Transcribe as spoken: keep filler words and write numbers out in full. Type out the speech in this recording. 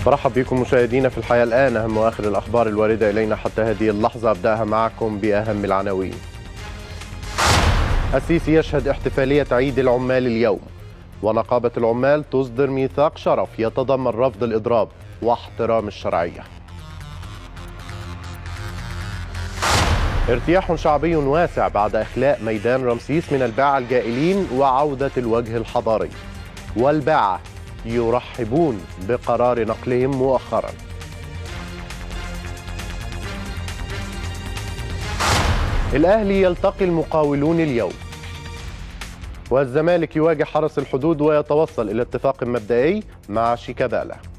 برحب بكم مشاهدينا في الحياة الآن. أهم وآخر الأخبار الواردة إلينا حتى هذه اللحظة، أبدأها معكم بأهم العناوين. السيسي يشهد احتفالية عيد العمال اليوم، ونقابة العمال تصدر ميثاق شرف يتضمن رفض الإضراب واحترام الشرعية. ارتياح شعبي واسع بعد إخلاء ميدان رمسيس من الباعة الجائلين وعودة الوجه الحضاري، والباعة يرحبون بقرار نقلهم مؤخرا. الأهلي يلتقي المقاولون اليوم، والزمالك يواجه حرس الحدود ويتوصل إلى اتفاق مبدئي مع شيكابالا.